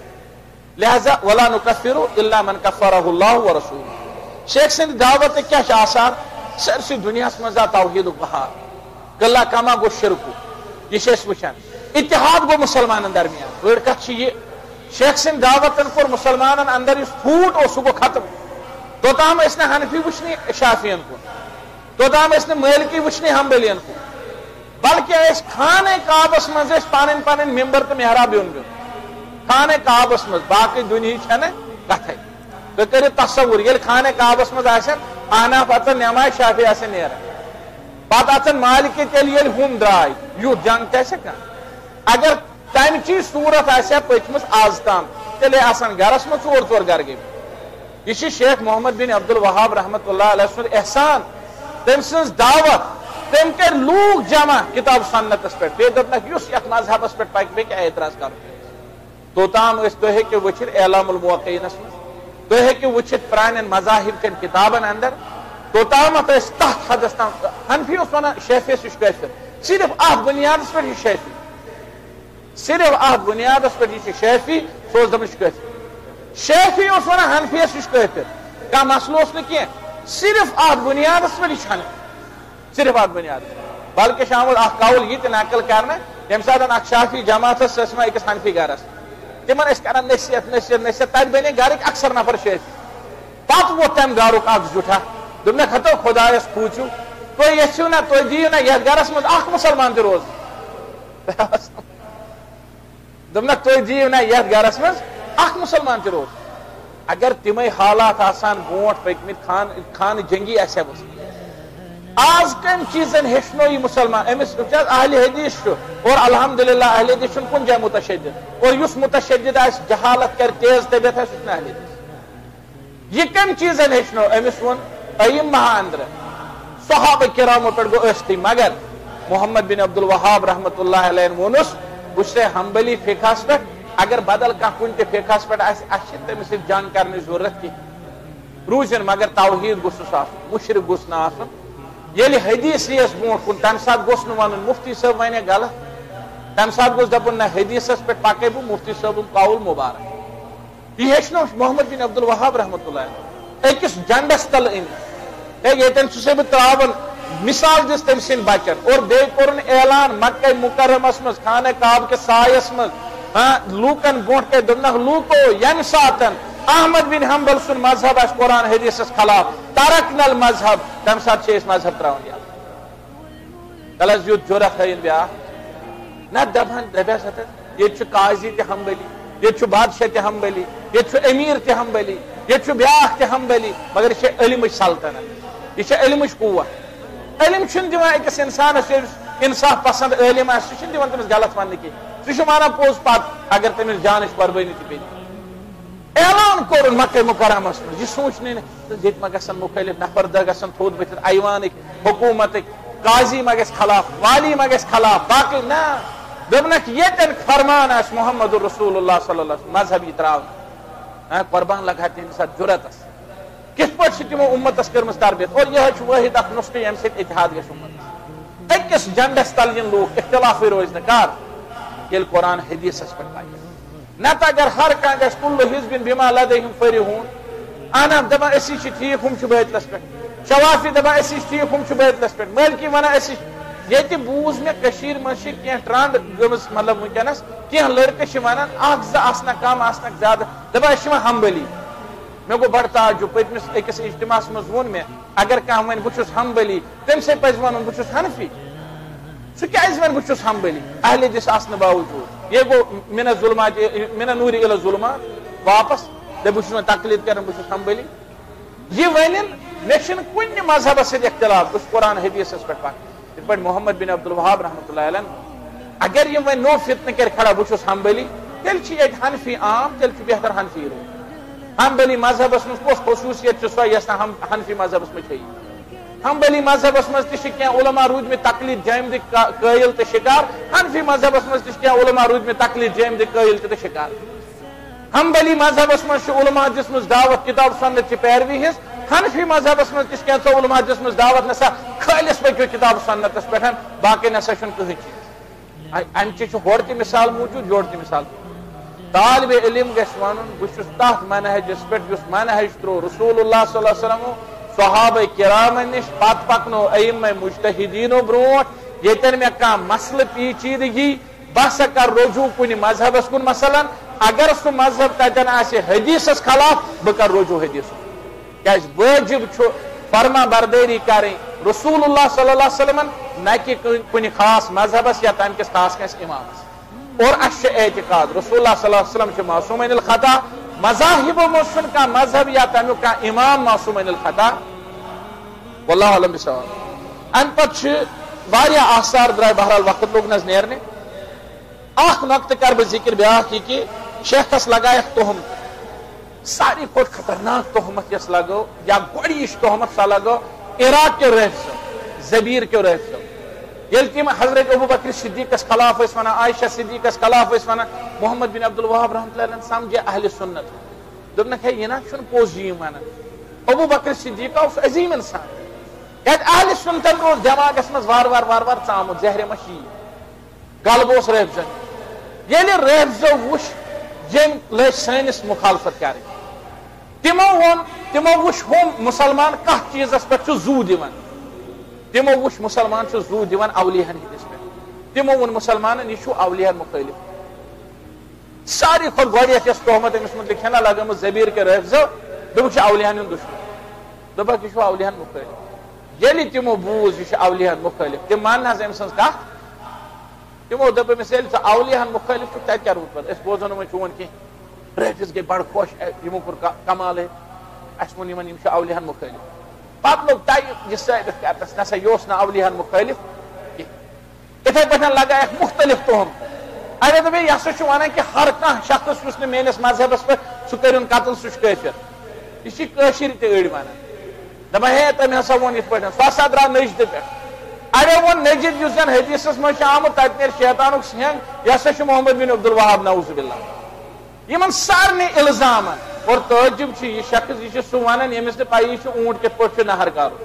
لہذا ولا نکفر الا من کفرہ اللہ ورسول شیخ سند دعوت کیا آسان سرسی دنیا مزا توحید بہار قلعہ کما گو شرک یہ وچان اتحاد گو مسلمان درمیان بڑ کت یہ شیخ سند دعوتن کور مسلمان اندر اس پھوٹ اور سہ گو ختم توتام اس نے حنفی وچنی شافین کو توتام اس نے مالکی وچنی حنبلین کو بلکہ اس خانہ کعبس مز پن پن ممبر تو محراب یون بیون خانہ کعبس مز باقی دنیا چھنے کتھے تو کرو تصور یل خانہ کعبس مز آسن احناف اژن نماز شافی آسن نیران پتہ اژن مالکی تیل یل ہم درائے یوت جنگ کیسے کر اگر تمہ چیز صورت آسیا پتمس آز تام تیلے آسان گرس مز ژور ژور گھر گئی یہ شیخ محمد بن عبد الوہاب رحمۃ اللہ علیہ سن احسان تم سن دعوت تم کر لوگ جمع کتاب سنتس پہ بے دپنک اس یت مذہبس پہ پک بے کیا اعتراض کر توتام اس تو ہیکو وچھت اعلام الموقعینس من تو ہیکو وچھت پران مذاہب کن کتابن اندر توتامت اس تحت حدس تام حنفی اس ونان شیفی سش کافر صرف آہ بنیاد پر یہ شیفی صرف آہ بنیاد پر یہ شیفی سوز دمش کافر شیفی اس ونان حنفی سش کافر کا مسئلہ اس نے کیا صرف آہ بنیاد پر یہ حنفی صرف آہ بنیاد بلکہ شامل آہ قول یہ تناقل کرنا یم ساتھ اک شافی جماعت سسما اکس حنفی گرس تمن اس کران نصیحت نصیحت نصیحت تک بنے گرک اکثر نفر شیفی پت وہ تم گارک اک زٹھا دم ہتو خدایس کھوچو تو یچو نا تو دیو نا یتھ گرس مز اخ مسلمان تہ روز دم تو دیو نا یتھ گرس مز اخ مسلمان تہ روز اگر تمے حالات آسان بونٹ پکمت خان خان جنگی ایسے بس آز کم چیزن ہیچنو یہ مسلمان امس اہل حدیث اور الحمدللہ اہل حدیث کن جائے متشدد اور اس متشدد آس جہالت کر تیز طبیعت ہے اس اہل حدیث یہ کم چیزن ہیچنو امس ون ایم مہا اندر صحابہ کرامو پر گو استی مگر محمد بن عبد الوہاب رحمت اللہ علیہ ونس اس سے حنبلی فقہس پر اگر بدل کا کن تے فقہس پر اچھی تمس جان کرنے ضرورت کی روزن مگر توحید گوس آسن مشرک گوس نہ آسن یلی حدیث یس برونٹ کن تمہ سات گوس ون مفتی صاحب ونے غلط تمہ سات گوس دپن نہ حدیثس پہ پکے بہ مفتی صاحب قول مبارک یہ ہیچنو محمد بن عبد الوہاب رحمت اللہ علیہ اکس جنڈس تل ان یتن سے بہ تراون مثال دس تم سن بچن اور بے کورن اعلان مکہ مکرمس مز خانہ کعبہ کے سایس مز لوکن برونٹ کے دمنہ لوکو یم ساتن احمد بن حنبل سن مذہب اس قرآن حدیث خلاف ترکن المذہب تم سات چھ اس مذہب تراون یا کلس یوت جرت ہے ان بیا نہ دبن دبیا ست یہ چھ قاضی تے حنبلی یہ چھ بادشاہ تے حنبلی یہ چھ امیر تے حنبلی یہ چھ بیاکھ تے حنبلی مگر یہ علم سلطنت یہ علم قوت علم چھن دیوان اکس انسان انصاف پسند علم اس چھن دیوان تمس غلط ون کی سہ مانا پوز پات اگر تمس جانچ قربانی تہ پی اعلان کور مکہ مکرمس مز یہ سوچنے یت ما گژھن مختلف نفر دہ گژھن تھوت بتھت ایوانک حکومتک قاضی ما گژھِ خلاف والی ما گژھِ خلاف باقی نا دپنک یتن فرمان اس محمد رسول اللہ صلی اللہ علیہ وسلم مذہبی تراون قربان لگا تم سات جرتس کس پہ تمو امتس کرمس تربیت اور یہ واحد اخ نسخہ یم سۭتۍ اتحاد گژھِ امت اکس جنڈس تل ین لوگ اختلافی روز نہ کر یل قرآن حدیثس پہ پائے نت اگر ہر کھانا گھس کل حزب بما لدیہم فرحون انا دپان اسی چھ ٹھیک ہم چھ بیتلس پہ شوافی دپان اسی ٹھیک ہم چھ بیتلس پہ مالکی ونان اسی یہ بوز میں کشیر من کی ٹرانڈ گمس مطلب ونکس کی لڑکہ ونان اخ زٕ آسنا کم آسنا زیادہ دپان اس حنبلی مے گو بڑ تعجب پتمس اکس اجتماع مز وون میں اگر کھانا ون بہت حنبلی تم سے پز ون بہت حنفی سہ کیاز ون بہت حنبلی اہل حدیث آسنہ باوجود یہ گو من ظلمات من نور الى ظلمات واپس دے بہت تقلید کرن بہت حنبلی یہ ونن مے چھن کن مذہب سے اختلاف بس قرآن حدیث پہ پک پہ محمد بن عبد الوہاب رحمۃ اللہ علیہ اگر یہ ون نو فتنہ کر کھڑا بہت حنبلی تیل چھ یہ حنفی عام تیل چھ بہتر حنفی رو حنبلی مذہبس مز کس خصوصیت سو یس حنفی مذہبس مز چھ حنبلی مذہبس مز تہ کی علماء رود میں تقلید جامد قائل تو شکار حنفی مذہبس مز تہ کی علماء رود میں تقلید جامد قائل تو شکار حنبلی مذہبس مز علماء جس مز دعوت کتاب سنت کی پیروی ہز حنفی مذہبس مز تہ کی علماء جس مز دعوت نسا خالص پکو کتاب سنت پہ باقی نسا چھ کہیں چیز ام چھ ہور تہ مثال موجود یور تہ مثال طالب علم گژھِ ونُن بہٕ چھُس تتھ منہجس پٮ۪ٹھ یُس منہج ترٛوو رسول اللہ صلی اللہ علیہ وسلم صحابہ کرام نش پت پکنو ائمہ مجتہدینو برونٹ یتن میں کھانا مسئلہ پیچیدگی بہ سا کر رجوع کن مذہبس کن مثلا اگر سہ مذہب تتن آسہ حدیثس خلاف بہ کر رجوع حدیث کیاز واجب چھ فرما برداری کریں رسول اللہ صلی اللہ علیہ وسلم نہ کہ کن خاص مذہبس یا تم کس خاص کس امامس اور اس اعتقاد رسول اللہ صلی اللہ علیہ وسلم چھ معصوم عن الخطا مذاہب مشن کا مذہب یا تمیو کا امام معصوم عن الخطا واللہ علم بصواب ان پت واریاہ آثار درائے بہرحال وقت لوگ نز نیرنے اخ نقطہ کر بہ ذکر بیاکھ یہ کہ شیخس لگائک تہم ساری کھوت خطرناک تہمت یس لگو یا گوڑیش تہمت سا لگو عراق کے رہب صاحب زبیر کے رہب صاحب یل تم حضرت ابو بکر صدیقس خلاف ٲسۍ ونان عائشہ صدیقس خلاف ٲسۍ ونان محمد بن عبد الوہاب رحمۃ اللہ علیہ سمجھے اہل سنت دوٚپنکھ ہے یہ نا چھُنہٕ پوٚز یِم ونان ابو بکر صدیق اوس عظیٖم انسان کیازِ اہل سنتن روز دٮ۪ماغس منٛز وار وار وار وار ژامُت زہرِ ما چھِ یی غلبہٕ اوس رٲبزن ییٚلہِ رٲبزو وُچھ ییٚمۍ لٔج سٲنِس مُخالفت کرٕنۍ تِمو ووٚن تِمو وُچھ ہُم مُسلمان کتھ چیٖزس پٮ۪ٹھ چھُ زوٗ دِوان تِمو وُچھ مُسلمان چھُ زوٗ دِوان اولیاہن ہٕنٛدِس پٮ۪ٹھ تِمو ووٚن مُسلمانن یہِ چھُ اولیاہن مُخٲلِف ساروی کھۄتہٕ گۄڈٕنیتھ یۄس تہمت أمِس مُتعلِق چھےٚ نا لگٲمٕژ زبیٖر کے رٲبزو دوٚپُکھ یہِ چھُ اولیاہن ہُنٛد دُشمن دوٚپکھ یہِ چھُ اولیاہن مُخٲلِف ییٚلہِ تِمو بوٗز یہِ چھُ اولیاہن مُخٲلِف تِم مان نہ حظ أمۍ سٕنٛز کتھ تِمو دوٚپ أمِس ییٚلہِ ژٕ اولیاہن مُخٲلِف چھُکھ تتہِ کیٛاہ روٗد پتہٕ أسۍ بوزو نہٕ وۄنۍ چون کینٛہہ رٲبِس گٔے بڑٕ خۄش یِمو کوٚر کمالٕے اَسہِ ووٚن یِمن یِم چھِ اولیاہن مُخٲلِف پتہٕ لوٚگ تۄہہِ یہِ ثٲبت کرنس نسا یہِ اوس نہٕ اولیاہن مُخٲلِف کینٛہہ یِتھے پٲٹھۍ لگایکھ مُختٔلِف تہم اَڑیو دوٚپ یہِ ہسا چھُ ونان کہِ ہر کانٛہہ شخص یُس نہٕ میٲنِس مذہبس پٮ۪ٹھ سُہ کٔرِنۍ قتل سُہ چھُ کٲفِر یہِ چھِ کٲشِر تہِ أڑۍ ونان دپان ہے تٔمۍ ہسا ووٚن یِتھ پٲٹھۍ سُہ ہسا درٛاو نجدٕ پٮ۪ٹھ اَڑیو ووٚن نجد یُس زن حدیثس منٛز چھُ آمُت تتہِ نیرِ شیطانُک سینگ یہِ ہسا چھُ محمد بن عبد الوہاب نعوذ باللہ یِمن سارنٕے الزامن اور تعجب چھُ یہِ شخص یہِ چھُ سُہ ونان ییٚمِس نہٕ پیی چھُ اوٗنٹ کِتھ پٲٹھۍ چھُ نہر کرُن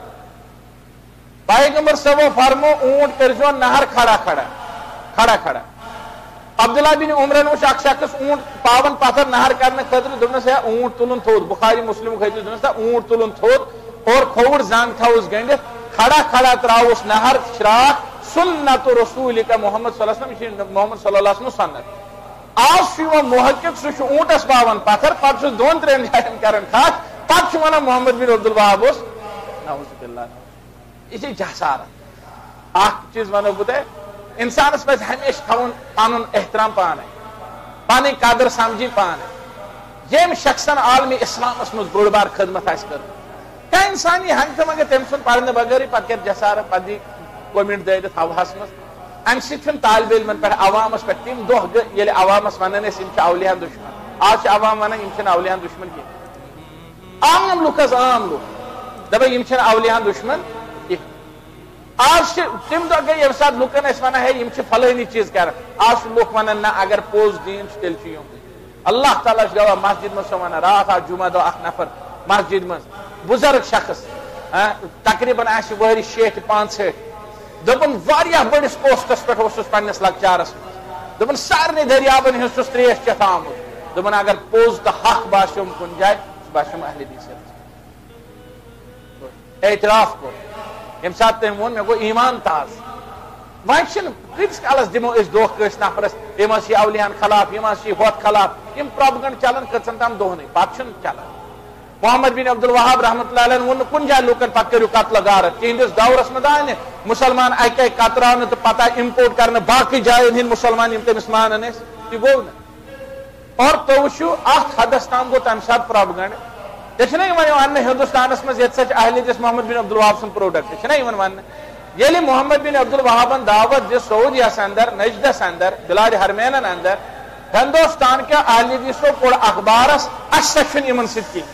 پیغمبر صٲبو فرمو اوٗنٹ کٔرۍزیون نہر کھڑا کھڑا کھڑا کھڑا عبداللہ بن عمرن وٕچھ اکھ شخص اوٗنٹ پاون پتھر نہر کرنہٕ خٲطرٕ دوٚپنس ہے اوٗنٹ تُلُن تھوٚد بخاری مسلمُک حدیث دوٚپنس اوٗنٹ تُلُن تھوٚد اور کھووُر زنگ تھوُس گٔنڈِتھ کھڑا کھڑا تراوُس نہر شراکھ سنت رسولِکا محمد صلی اللہ علیہ وسلم یہِ چھِ محمد صلی اللہ علیہ وسلم سنت آز چھُ یِوان محقق سُہ چھُ اوٗنٹس پاون پتھر پتہٕ چھُس دۄن ترٛٮ۪ن جاین کران کتھ پتہٕ چھُ ونان محمد بن عبد الوہاب اوس نعوذ باللہ یہِ چھِ جسارت اکھ چیٖز ونو بہٕ تۄہہِ انسانس پزِ ہمیشہِ تھاوُن پنُن احترام پانے پنٕنۍ قدر سمجھی پانے ییٚمۍ شخصن عالمی اسلامس منٛز بٔڑ بار خدمت آسہِ کٔرمٕژ کانٛہہ انسان یی ہنگتہٕ منٛگہٕ تٔمۍ سُنٛد پرنہٕ بغٲرٕے پتہٕ کرِ جسارت پتہٕ دی کومنٹ دٲرِتھ ہوہس منٛز امہِ سۭتۍ چھُنہٕ طالبہِ علمن پٮ۪ٹھ عوامس پٮ۪ٹھ تِم دۄہ گٔے ییٚلہِ عوامس ونان ٲسۍ یِم چھِ اولیاہن دُشمن آز چھِ عوام ونان یِم چھِنہٕ اولیاہن دُشمن کینٛہہ عام لُکھ حظ عام لُکھ دپان یِم چھِنہٕ اولیاہن دُشمن کینٛہہ آز چھِ تِم دۄہ گٔے ییٚمہِ ساتہٕ لُکن ٲسۍ ونان ہے یِم چھِ فلٲنی چیٖز کران آز چھِ لُکھ ونان نہ اگر پوٚز دیٖن چھُ تیٚلہِ چھُ یِم اللہ تعالیٰ چھُ گواہ مسجد منٛز چھِ ونان راتھ آو جمعہ دۄہ اکھ نفر مسجد منٛز بُزرگ شخص تقریٖبن آسہِ ؤہرِ شیٹھ پانٛژھ دوٚپُن واریاہ بٔڑِس پوسٹس پٮ۪ٹھ اوسُس پننِس لۄکچارس منٛز دوٚپُن سارنٕے دٔریابن ہٕنٛز چھُس تریش چٮ۪تھ آمُت دوٚپُن اگر پوٚز تہٕ حق باسیوم کُنہِ جایہِ سُہ باسیوم اہلِ حدیث اعتراف کوٚر ییٚمہِ ساتہٕ تٔمۍ ووٚن مےٚ گوٚو ایمان تازٕ وۄنۍ چھِنہٕ کۭتِس کالس دِمو أسۍ دھوکہٕ کٲنٛسہِ نفرس یِم حظ چھِ اولیاہن خلاف یِم حظ چھِ ہۄتھ خلاف یِم پروپگنڈ چلان کٔژن تام دۄہنٕے پتہٕ چھُنہٕ چلان محمد بن عبد الوہاب رحمۃ اللہ علیہ ووٚن نہٕ کُنہِ جایہِ لُکن پتہٕ کٔرِو قتلہٕ غارت تِہنٛدِس دورس منٛز آے نہٕ مُسلمان اکہِ اکہِ کتراونہٕ تہٕ پتہٕ آے اِمپورٹ کرنہٕ باقٕے جاین ہٕنٛدۍ مُسلمان یِم تٔمِس مانان ٲسۍ تہِ گوٚو نہٕ اور تُہۍ وٕچھِو اتھ حدس تام گوٚو تمہِ ساتہٕ پروپگنڈ ژےٚ چھُنہ یِوان وننہٕ ہندوستانس منٛز ییٚتہِ سا چھِ اہل حدیث محمد بن عبد الوہاب سُنٛد پروڈکٹ چھُنہ یِوان وننہٕ ییٚلہِ محمد بن عبد الوہابن دعوت دِژ سعودیس اندر نجدس اندر بلاد حرمینن اندر ہندوستان کیو اہل حدیثو کوٚر اخبارس اسہِ سا چھُنہٕ یِمن سۭتۍ کینٛہہ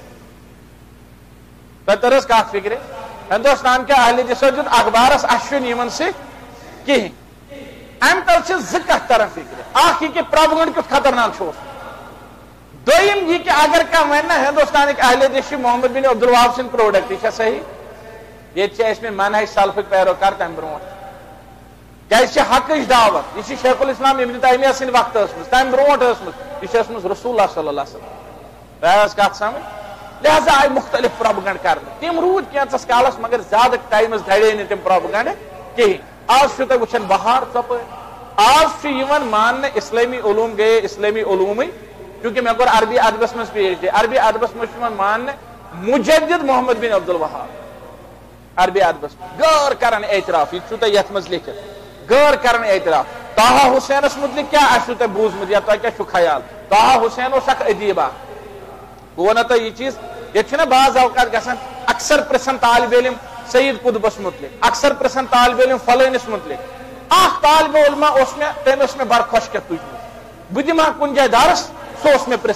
تۄہہِ تر حظ کتھ فکرِ ہندوستان کیو اہل حدیثو دیُت اخبارس اسہِ چھُنہٕ یِمن سۭتۍ کِہینۍ امہِ تل چھِ زٕ کتھ تران فکرِ اکھ یہِ کہِ پروپگنڈ کیُتھ خطرناک چھُ اوسمُت دوٚیِم یہِ کہِ اگر کانٛہہ وَنہِ نہ ہندوستانٕکۍ اہل حدیث چھِ محمد بن عبد الوہاب سٕنٛدۍ پروڈکٹ یہِ چھا صحیح ییٚتہِ چھِ ٲسۍ مٕتۍ منہج سلفٕکۍ پیروکار تمہِ برونٛٹھ کیازِ چھِ حقٕچ دعوت یہِ چھِ شیخ الاسلام ابن تیمیہ سٕنٛدِ وقتہٕ ٲسمٕژ تمہِ برونٛٹھ ٲسمٕژ یہِ چھِ ٲسمٕژ رسول اللہ صلی اللہ علیہ وسلم تۄہہِ حظ کتھ سمجھ لہذا آیہِ مختلف پروپگنڈ کرنہٕ تِم روٗدۍ کینٛژس کالس مگر زیادٕ ٹایمس دھرے نہٕ تِم پروپگنڈ کِہینۍ آز چھُو تُہۍ وٕچھان بہار ژۄپٲرۍ آز چھُ یِوان ماننہٕ اسلٲمی علوٗم گٔیے اسلٲمی علوٗمٕے چوٗنٛکہِ مےٚ کوٚر عربی ادبس منٛز پی ایچ ڈی عربی ادبس منٛز چھُ یِوان ماننہٕ مُجدد محمد بن عبد الوہاب عربی ادبس غٲر کران اعتراف یہِ چھُو تۄہہِ یتھ منٛز لیکھِتھ غٲر کران اعتراف طاہا حُسینس مُتعلق کیٛاہ آسوٕ تۄہہِ بوٗزمُت یا تۄہہِ کیٛاہ چھُو خیال طاہا حُسین اوس اکھ ادیٖب اکھ بہٕ وَنو تۄہہِ یہِ چیٖز ییٚتہِ چھُنہ بعض اوقات گژھان اکثر پرژھان طالبہِ علم سعید قطبس مُتعلق اکثر پرژھان طالبہِ علم فلٲنِس مُتعلق اکھ طالبہِ علما اوس مےٚ تٔمۍ ٲس مےٚ بڑٕ خۄش کیٛاہ تُجمٕژ بہٕ دِمہٕ ہا کُنہِ جایہِ درس سُہ اوس مےٚ پرژھان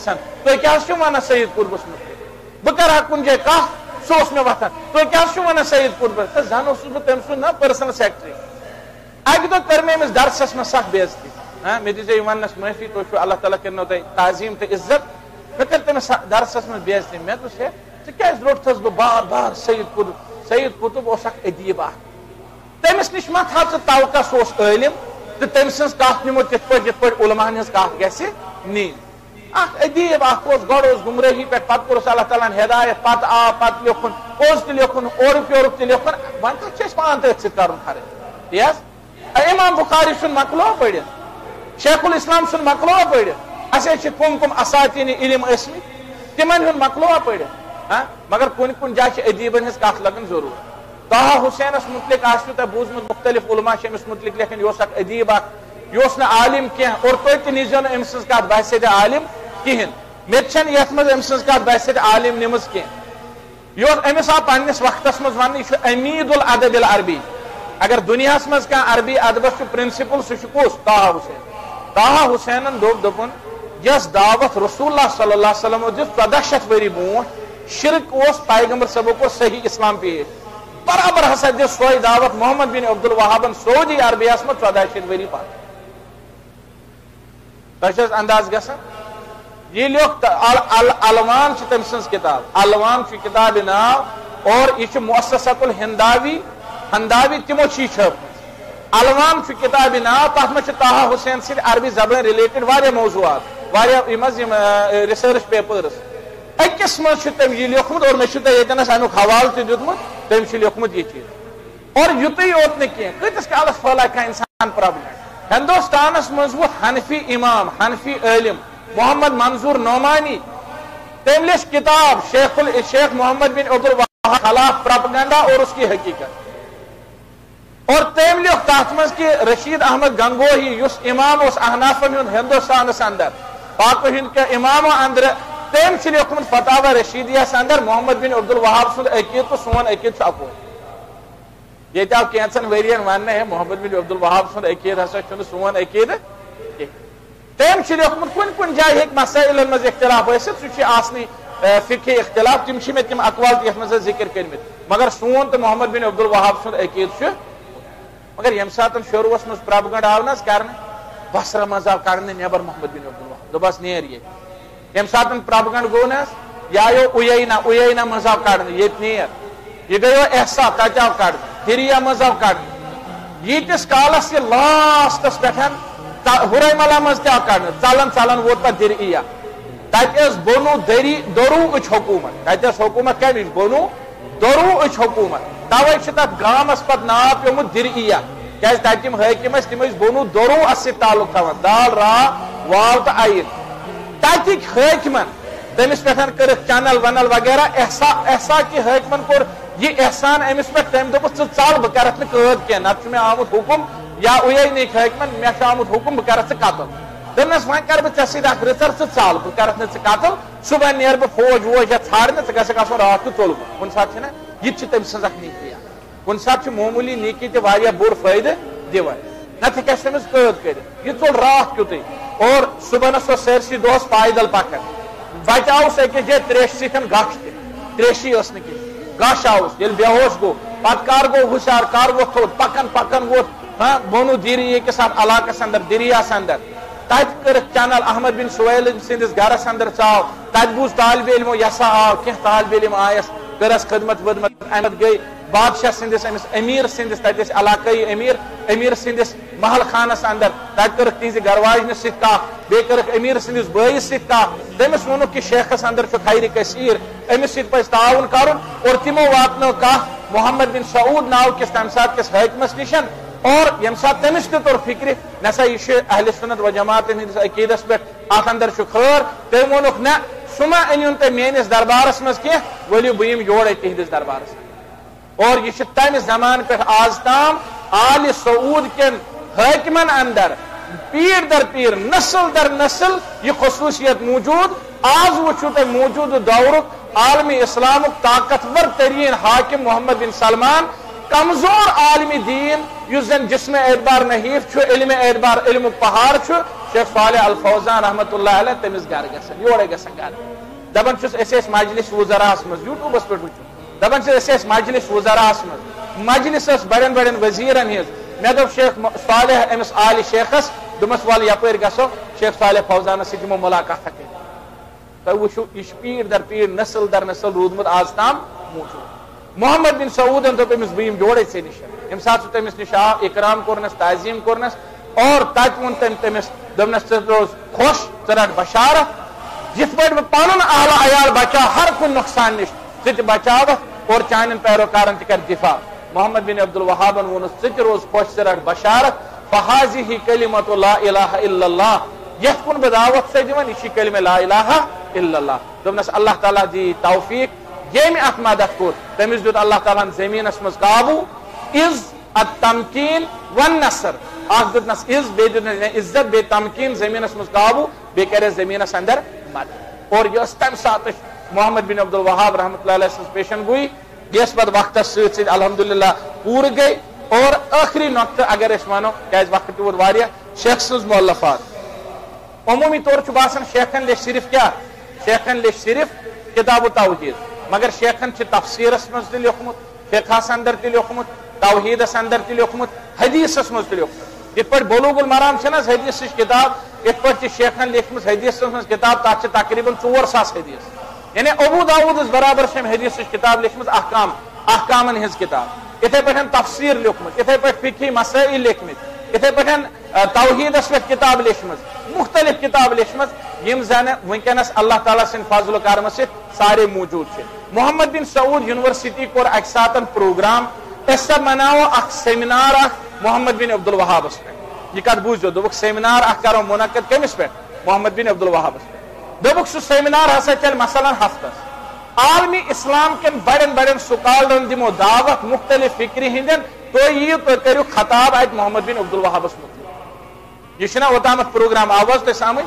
تھی کیا ونان سید قطبس متعلق بہ کرا کن جائے کت سہ مے وتان تھی کیا ونان سید قطبس تو زن اوسس بہ تم سن نا پرسنل سیکرٹری اکہ دہ کر مے امس درسس من سخ بے عزتی ہاں مے دیزے ونس معافی تھی اللہ تعالیٰ کرنو تہ تعظیم تو عزت مے کر تمس درسس من بے عزتی مے دس ہے ژٕ کیازِ روٚٹتھس بہ بار بار سید قطب سید قطب اوس اکھ ادیب اکھ تمس نش ما تھا ژٕ توقع سہ اوس عالم تو تم سن کت نمو تھ پہ یت پہ علما ہز کت گژھِ نی اخ ادیب اخ اس گۄڈٕ اوس گمرٲہی پہ پتہٕ کوٚرُس اللہ تعالیٰ ہن ہدایت پتہٕ آو پتہٕ لیوکھُن پوٚز تہِ لیوکھُن اورُک یورُک تہِ لیوکھُن وۄنۍ کتھ چھِ أسۍ پان تٔتھۍ سۭتۍ کرُن خرٕچ تی حظ امام بخاری سُنٛد مۄکلوو پٔرِتھ شیخ الاسلام سُنٛد مۄکلوو پٔرِتھ اسہِ حظ چھِ کم کم اساتیٖنِ علم ٲسمٕتۍ تِمن ہُنٛد مۄکلوو پٔرِتھ ہاں مگر کُنہِ کُنہِ جایہِ چھِ ادیٖبن ہٕنٛز کتھ لگان ضروٗر طه حسینس متعلق آسو تۄہہِ بوٗزمُت مختلف علما چھِ أمِس متعلق لیکھان یہِ اوس اکھ ادیٖب اکھ یہِ اوس نہٕ عالم کینٛہہ اور تُہۍ تہِ نیٖزیو نہٕ أمۍ سٕنٛز کتھ بہٕ ہسا تہِ عالم کہینۍ مےٚ تہِ چھنہٕ یتھ منٛز أمۍ سٕنٛز کتھ بہٕ ہسا تہِ عالم نِمٕژ کینٛہہ یہِ اوس أمِس آو پننِس وقتس منٛز وننہٕ یہِ چھُ امیٖد الادب العربی اگر دُنیاہس منٛز کانٛہہ عربی ادبس چھُ پرنسپل سُہ چھُ کُس طه حسین طه حسینن دوٚپ دوٚپُن یۄس دعوت رسول اللہ صلی اللہ علیہ وسلمو دِژ ژۄدہ شیٚتھ ؤری برونٛٹھ شرک اوس پیغمبر صٲبو کوٚر صحیح اسلام پیش برابر ہسا دِژ سۄے دعوت محمد بن عبد الوہابن سعودی عربیہس منٛز ژۄدہ شیٚتھ ؤری پتہٕ تۄہہِ چھِ حظ انداز گژھان یہ لیوکھ الوان چھِ تٔمۍ سٕنٛز کِتاب الوان چھُ کِتابہِ ناو اور یہِ چھُ مؤسسۃ الہنداوی ہنداوی تِمو چھِ یہِ چھٲپمٕژ الوان چھُ کِتابہِ ناو تتھ منٛز چھِ طه حسین سۭتۍ عربی زبٲنۍ رِلیٹڈ واریاہ موضوعات واریاہ یِم حظ یِم رِسٲرٕچ پیپٲرٕس أکِس منٛز چھُ تٔمۍ یہِ لیوکھمُت اور مےٚ چھُ تۄہہِ ییٚتٮ۪نس امیُک حوالہٕ تہِ دیُتمُت تٔمۍ چھُ لیوکھمُت یہِ چیٖز اور یُتُے یوت نہٕ کینٛہہ کۭتِس کالس پھٔہلایہِ کانٛہہ انسان پرابلم ہندوستانس منٛز ووت حنفی امام حنفی عالم محمد منظور نعمانی تٔمۍ لیچھ کتاب شیخ ال شیخ محمد بن عبد الوہاب خلاف پراپگنڈا اور اس کی حقیقت اور تٔمۍ لیوکھ تتھ منٛز کہ رشید احمد گنگوہی یُس امام اوس احنافن ہُنٛد ہندوستانس اندر پاکو ہند کے امامو اندر تٔمۍ چھُ لیوکھمُت فتاوا رشیدیہس اندر محمد بن عبد الوہاب سُنٛد عقیٖدٕ تہٕ سون عقیٖدٕ چھُ اکوے ییٚتہِ آو کینٛژن ؤرین وننہٕ ہے محمد بن عبد الوہاب سُنٛد عقیٖدٕ ہسا چھُنہٕ سون عقیٖدٕ کینٛہہ تٔمۍ چھُ لیوکھمُت کُنہِ کُنہِ جایہِ ہیٚکہِ مسٲیلن منٛز اختلاف ٲسِتھ سُہ چھُ آسنٕے فقہی اختلاف تِم چھِ مےٚ تِم اقوال تہِ یتھ منٛز حظ ذکر کٔرمٕتۍ مگر سون تہٕ محمد بن عبد الوہاب سُنٛد عقیٖدٕ چھُ مگر ییٚمہِ ساتہٕ شروٗعس منٛز پراپگنڈ آو نہ حظ کرنہٕ بصرا منٛز آو کڑنہٕ نٮ۪بر محمد بن عبد الوہاب دوٚپہس نیر ییٚتہِ ییٚمہِ ساتہٕ پراپگنڈ گوٚو نہ حظ یہِ آیو اُیینا اُیینا منٛز آو کڑنہٕ ییٚتہِ نیر یہِ گٔیو احسا تتہِ آو کڑنہٕ دریا منٛز آو کڑنہٕ ییٖتِس کالس یہِ لاسٹس پٮ۪ٹھ ہُریملا منٛز تہِ آو کڑنہٕ ژلان ژلان ووت پتہٕ دریا تتہِ ٲس بونو دری دروٗچ حکوٗمت تتہِ ٲس حکوٗمت کمِچ بونو دروٗچ حکوٗمت توے چھُ تتھ گامس پتہٕ ناو پیومُت دریا کیازِ تتہِ یِم حٲکِم ٲسۍ تِم ٲسۍ بونو دروٗہس سۭتۍ تعلق تھاوان دال را واو تہٕ عین تتِکۍ حٲکِمن تٔمِس پٮ۪ٹھ کٔرٕکھ چنل ونل وغیرہ احسا احسا کہِ حٲکِمن کوٚر یہِ احسان أمِس پٮ۪ٹھ تٔمۍ دوٚپُس ژٕ ژل بہٕ کرکھ نہٕ قٲد کینٛہہ نتہٕ چھُ مےٚ آمُت حُکُم یا اُیینٕکۍ حٲکِمن مےٚ چھُ آمُت حُکُم بہٕ کرکھ ژٕ قتل دوٚپنس وۄنۍ کرٕ بہٕ ژےٚ سۭتۍ اکھ رٕژر ژٕ ژل بہٕ کرکھ نہٕ ژٕ قتل صبحن نیرٕ بہٕ فوج ووج یا ژھانڈنہِ ژٕ گژھکھ آسُن راتھ تہِ ژوٚلمُت کُنہِ ساتہٕ چھِنہ یہِ تہِ چھِ تٔمۍ سٕنٛز اکھ نیکی کُنہِ ساتہٕ چھُ معموٗلی نیکی تہِ واریاہ بوٚڑ فٲیدٕ دِوان نتہٕ ہیٚکہِ اَسہِ تٔمِس قٲد کٔرِتھ یہِ ژوٚل راتھ کیُتُے اور صبحنس اوس سٲرسٕے دۄہس پایدل پکان بچہِ آوُس أکِس جایہِ تریشہِ سۭتۍ گش تہِ تریشی ٲس نہٕ کینٛہہ گش آوُس ییٚلہِ بے ہوش گوٚو پتہٕ کر گوٚو ہُشار کر ووٚتھ تھوٚد پکان پکان ووت ہاں بونو دیری أکِس اتھ علاقس اندر دریاہس اندر تتہِ کٔرٕکھ چنل احمد بن سہیل سٕنٛدِس گرس اندر ژاو تتہِ بوٗز طالبہِ علمو یسا آو کینٛہہ طالبہِ علم آیس کٔرس خدمت ودمت امہِ گٔے بادشاہ سٕنٛدِس أمِس امیٖر سٕنٛدِس تتہِ ٲسۍ علاقٲیی امیٖر امیٖر سٕنٛدِس محل خانس اندر تتہِ کٔرٕکھ تِہنٛزِ گرواجنہِ سۭتۍ کتھ بیٚیہِ کٔرٕکھ امیٖر سٕنٛدِس بٲیِس سۭتۍ کتھ تٔمِس ووٚنُکھ کہِ شیخس اندر چھُ خیرِ کثیٖر أمِس سۭتۍ پزِ تعاوُن کرُن اور تِمو واتنٲو کتھ محمد بن سعود ناو کِس تمہِ ساتہٕ کِس حٲکِمس نِشن اور ییٚمہِ ساتہٕ تٔمِس تہِ توٚر فِکرِ نہ سا یہِ چھُ اہلِ سُنت و جماعتن ہٕنٛدِس عقیٖدس پٮ۪ٹھ اتھ اندر چھُ خٲر تٔمۍ ووٚنُکھ نہ سُہ ما أنِوُن تُہۍ میٲنِس دربارس منٛز کینٛہہ ؤلِو بہٕ یِمہٕ یورے تِہنٛدِس دربارس اور یہ تمہ زمان پہ آز تام آل سعود کن حاکمن اندر پیر در پیر نسل در نسل یہ خصوصیت موجود آز وچھو تہ موجود دور عالمی اسلام طاقتور ترین حاکم محمد بن سلمان کمزور عالمی دین یس زن جسم اعتبار نحیف علم اعتبار علم پہاڑ شیخ صالح الفوزان رحمۃ اللہ علیہ تمس گھر گژھان یورے گژھان گھر دپان چھس أسۍ ٲسۍ مجلس وزراہس منٛز یوٗٹیوٗبس پٮ۪ٹھ وٕچھو دپان چھِ أسۍ ٲسۍ مجلس وزراہس منٛز مجلس ٲس بڑٮ۪ن بڑٮ۪ن وزیرن ہٕنٛز مےٚ دوٚپ شیخ صالح أمِس عالہِ شیخس دوٚپمس وَلہٕ یپٲرۍ گژھو شیخ صالح فوزانس سۭتۍ دِمو مُلاقاتہ کٔرِتھ تُہۍ وٕچھِو یہِ چھُ پیٖر در پیٖر نسل در نسل روٗدمُت آز تام موٗجوٗد محمد بن سعوٗدن دوٚپ أمِس بہٕ یِمہٕ جوڑے ژےٚ نِش ییٚمہِ ساتہٕ سُہ تٔمِس نِش آو اِکرام کوٚرنس تعظیٖم کوٚرنس اور تتہِ ووٚن تٔمۍ تٔمِس دوٚپنس ژٕ روز خۄش ژٕ رٹ بشارت یِتھ پٲٹھۍ بہٕ پنُن اہل عیال بچاو ہر کُنہِ نۄقصان نِش ژٕ تہِ بچاوکھ اور چانٮ۪ن پیروکارن تہِ کر دفاع محمد بن عبد الوہابن ووٚنُس ژٕ تہِ روز خۄش ژٕ رٹ بشارت فہاذِہ کلمۃ لا الہ الا اللہ یتھ کُن بہٕ دعوت چھُسے دِوان یہِ چھِ کلمہ لا الہ الا اللہ دوٚپنس اللہ تعالیٰ دی توفیق ییٚمۍ اتھ مدد کوٚر تٔمِس دیُت اللہ تعالیٰ ہن زٔمیٖنس منٛز قابوٗ عز التمکین والنصر اکھ دیُتنس عز بیٚیہِ دیُتنس عزت بیٚیہِ تمکین زٔمیٖنس منٛز قابوٗ بیٚیہِ کریس زٔمیٖنس اندر مدد اور یہِ ٲس تمہِ ساتہٕ محمد بن عبد الوہاب رحمۃ اللہ علیہ سٕنٛز پیشن گویی یس پتہٕ وقتس سۭتۍ سۭتۍ الحمدللہ پوٗرٕ گٔے اور ٲخری نۄقطہٕ اگر أسۍ ونو کیازِ وقت تہِ ووت واریاہ شیخ سٕنٛز مؤلفات عموٗمی طور چھُ باسان شیخن لیٚچھ صرف کیاہ شیخن لیٚچھ صرف کتاب توحید مگر شیخن چھِ تفسیرس منٛز تہِ لیوکھمُت فقہس اندر تہِ لیوکھمُت توحیدس اندر تہِ لیوکھمُت حدیثس منٛز تہِ لیوکھمُت یِتھ پٲٹھۍ بلوغ المرام چھِ نہ حظ حدیثٕچ کتاب یِتھ پٲٹھۍ چھِ شیخن لیکھمٕژ حدیثس منٛز کتاب تتھ چھِ تقریباً ژور ساس حدیث یعنی ابو داؤدس برابر چھِ أمۍ حدیثٕچ کتاب لیکھمٕژ احکام احکامن ہٕنٛز کتاب یِتھے پٲٹھۍ تفسیٖر لیوکھمُت یِتھے پٲٹھۍ فقہی مسائل لیکھمٕتۍ یِتھے پٲٹھۍ توحیدس پٮ۪ٹھ کتاب لیکھمٕژ مختلف کتاب لیکھمٕژ یِم زن ونکیٚنس اللہ تعالیٰ سٕنٛدِ فضل و کرمہٕ سۭتۍ سارے موٗجوٗد چھِ محمد بن سعود یونیورسٹی کوٚر اکہِ ساتہٕ پروگرام أسۍ سا بناوو اکھ سیمینار اکھ محمد بن عبد الوہابس پٮ۪ٹھ یہِ کتھ بوٗزِو دوٚپُکھ سیمینار اکھ کرو منعقد کٔمِس پٮ۪ٹھ محمد بن عبد الوہابس پٮ۪ٹھ دوٚپُکھ سُہ سیمینار ہسا چلہِ مثلاً ہفتس عالمی اسلام کٮ۪ن بڑٮ۪ن بڑٮ۪ن سکالرن دِمو دعوت مختلف فکرِ ہٕنٛدٮ۪ن تُہۍ یِیِو تُہۍ کٔرِو خطاب اتہِ محمد بن عبد الوہابس متعلق یہِ چھُنہ اوتامتھ پروگرام آواز تۄہہِ سمجھ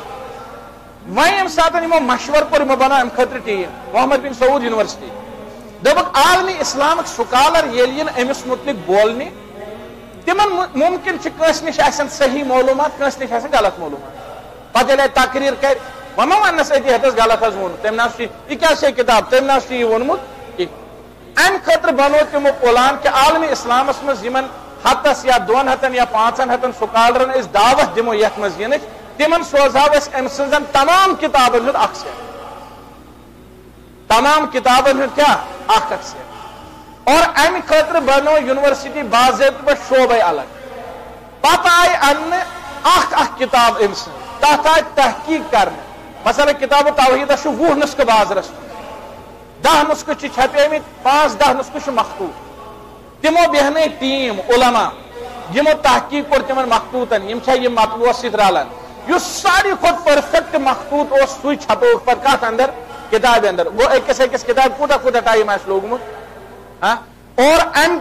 وۄنۍ ییٚمہِ ساتہٕ یِمو مشور کوٚر یِمو بنٲو امہِ خٲطرٕ ٹیٖم محمد بن سعود یونیورسٹی دوٚپُکھ عالمی اسلامٕکۍ سکالر ییٚلہِ یِن أمِس متعلق بولنہِ تِمن ممکن چھِ کٲنٛسہِ نِش آسن صحیح معلوٗمات کٲنٛسہِ نِش آسن غلط معلوٗمات پتہٕ ییٚلہِ اتہِ تقریٖر کرِ وۄنۍ ما وننس أتی ہتس غلط حظ ووٚن تٔمۍ نہ حظ چھُ یہِ کیاہ چھِ کِتاب تٔمۍ نہ حظ چھُ یہِ ووٚنمُت کینٛہہ امہِ خٲطرٕ بنوو تِمو پلان کہِ عالمی اسلامس منٛز یِمن ہتس یا دۄن ہتن یا پانٛژن ہتن سکالرن أسۍ دعوت دِمو یتھ منٛز یِنٕچ تِمن سوزہاو أسۍ أمۍ سٕنٛزن تمام کِتابن ہُنٛد اکھ سیٹ تمام کِتابن ہُنٛد کیاہ اکھ اکھ سیٹ اور امہِ خٲطرٕ بنوو یونیورسٹی باضٲبطہٕ پٲٹھۍ شوبے الگ پتہٕ آیہِ اننہٕ اکھ اکھ کِتاب أمۍ سٕنٛز تتھ آیہِ تحقیٖق کرنہٕ مثلاً کتاب توحیدس چھُ وُہ نُسخہٕ بازرس منٛز دہ نُسخہٕ چھِ چھپیمٕتۍ پانٛژھ دہ نُسخہٕ چھُ مختوٗط تِمو بیہنٲے ٹیٖم علما یِمو تحقیٖق کوٚر تِمن مختوٗطن یِم چھا یِم مطلوٗبس سۭتۍ رلان یُس ساروی کھۄتہٕ پٔرفیکٹ مختوٗط اوس سُے چھپووُکھ پتہٕ کتھ اندر کتابہِ اندر گوٚو أکِس أکِس کِتابہِ کوٗتاہ کوٗتاہ ٹایم آسہِ لوگمُت ہاں اور امہِ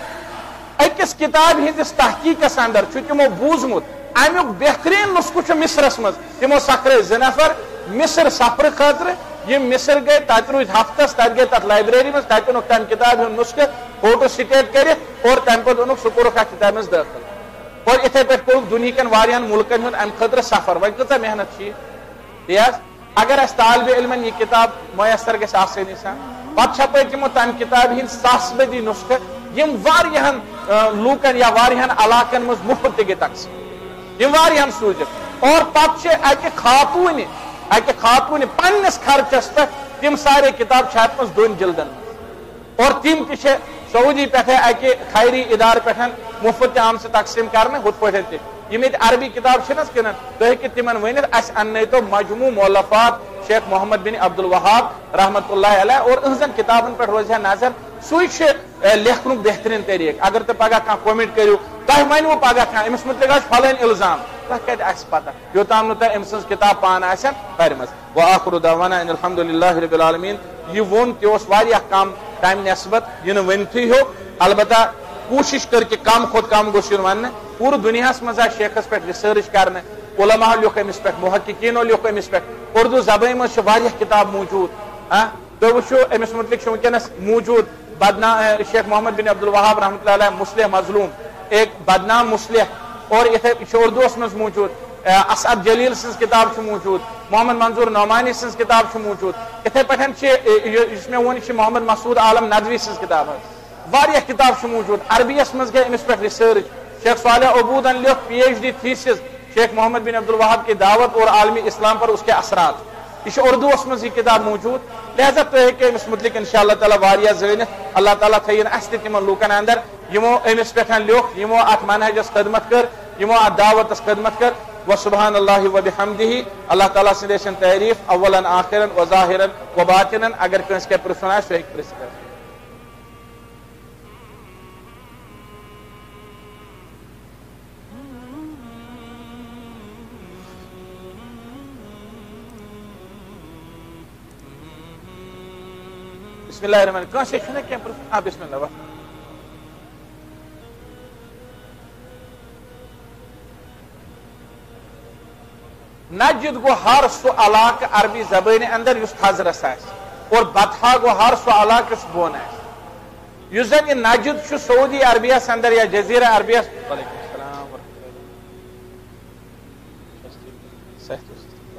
پتہٕ أکِس کِتابہِ ہٕنٛدِس تحقیٖقس اندر چھُ تِمو بوٗزمُت امیُک بہتریٖن نُسخہٕ چھُ مصرس منٛز تِمو سکھرٲے زٕ نفر مصر سفرٕ خٲطرٕ یِم مصر گٔے تتہِ روٗدۍ ہفتس تتہِ گٔے تتھ لایبریری منٛز تتہِ اوٚنُکھ تمہِ کِتابہِ ہُنٛد نُسخہٕ فوٹو سٹیٹ کٔرِتھ اور تمہِ پتہٕ اوٚنُکھ سُہ کوٚرُکھ اتھ کِتابہِ منٛز دٲخل اور یِتھے پٲٹھۍ کوٚرُکھ دُنہیٖکٮ۪ن واریاہن مُلکن ہُنٛد امہِ خٲطرٕ سفر وۄنۍ کۭژاہ محنت چھِ یہِ تی حظ اگر اسہِ طالبہِ علمن یہِ کِتاب میسر گژھِ آسٲنی سان پتہٕ چھپٲے تِمو تمہِ کِتابہِ ہٕنٛدۍ ساسہٕ بٔدی نُسخہٕ یِم واریاہن لوٗکن یا واریاہن علاقن منٛز مُفت تہِ گٔے تقسیٖم یِم واریاہن سوٗزِکھ اور پتہٕ چھِ اکہِ خاتوٗنہِ اکہِ خاتوٗنہِ پننِس خرچس پٮ۪ٹھ تِم سارے کِتاب چھاپمژٕ دۄن جلدن منٛز اور تِم تہِ چھِ سعودی پٮ۪ٹھے اکہِ خیری ادارٕ پٮ۪ٹھ مُفت تہِ آمژٕ تقسیٖم کرنہٕ ہُتھ پٲٹھۍ تہِ یِم ییٚتہِ عربی کِتاب چھِ نہ حظ کٕنان تُہۍ ہیٚکِو تِمن ؤنِتھ اسہِ اننٲیتو مجموٗع مولفات شیخ محمد بن عبد الوہاب رحمۃ اللہ علیہ اور إہنٛزن کِتابن پٮ۪ٹھ روزِ ہا نظر سُے چھُ لیکھنُک بہتریٖن طریٖقہٕ اگر تُہۍ پگہہ کانٛہہ کومنٹ کٔرِو تۄہہِ ونوٕ پگہہ کانٛہہ أمِس مُتعلق آسہِ پھلٲنۍ الزام تۄہہِ کتہِ آسہِ پتہ یوٚتام نہٕ تۄہہِ أمۍ سٕنٛز کِتاب پانہٕ آسن پرِمژ وآخر دعوانا ان الحمد للہ رب العالمین یہِ ووٚن تہِ اوس واریاہ کم تمہِ نسبت یہِ نہٕ ؤنتھٕے ہیوٚک البتہ کوٗشش کٔر کہِ کم کھۄتہٕ کم گوٚژھ یُن وننہٕ پوٗرٕ دُنیاہس منٛز آے شیخس پٮ۪ٹھ رِسٲرٕچ کرنہٕ علما لیوٚکھ أمِس پٮ۪ٹھ محققیٖنو لیوٚکھ أمِس پٮ۪ٹھ اردوٗ زبٲنۍ منٛز چھِ واریاہ کِتاب موٗجوٗد ہاں تُہۍ وٕچھِو أمِس مُتعلق چھُ ؤنکیٚنس موٗجوٗد بدنا شیخ محمد بن عبد الوہاب رحمۃ اللہ علیہ مُصلح مظلوٗم ایک بدنام مُصلح اور یِتھے چھُ اردوٗہس منٛز موٗجوٗد اسعد جلیل سن کتاب موجود, محمد منظور نعمانی سن کتاب موجود, اتھے پٹھن میں ون محمد مسعود عالم ندوی سن کتاب واریاہ کتاب موجود. عربیس مز گئی امس پہ ریسرچ, شیخ صالح عبودن لکھ پی ایچ ڈی تھیسس شیخ محمد بن عبد الوہاب کی دعوت اور عالمی اسلام پر اس کے اثرات, یہ اردو مز یہ کتاب موجود. لہذا تھی ہیکو امس متعلق ان شاء اللہ تعالیٰ واریاہ زانت. اللہ تعالیٰ تھین اس تہ تمن لوکن اندر یمو امس پہ لوکھ, یمو ات منہجس خدمت کر, یمو ات دعوتس خدمت کر. و سبحان اللہ و بحمدہ, اللہ تعالیٰ سن تعریف اولا آخرا و ظاہرا و باطنا. اگر کنس کے پرسن آئے سو ایک پرس کر. بسم اللہ الرحمن الرحیم. کیا چھنے کیا پرسن؟ ہاں بسم اللہ. نجد گو ہر سو علاقہ عربی زبان اندر یس حضرس آس, اور بطحا گو ہر سو علاقہ یس بون آس. یس زن یہ نجد چھ سعودی عربیس اندر یا جزیرہ عربیس. وعلیکم السلام ورحمۃ اللہ.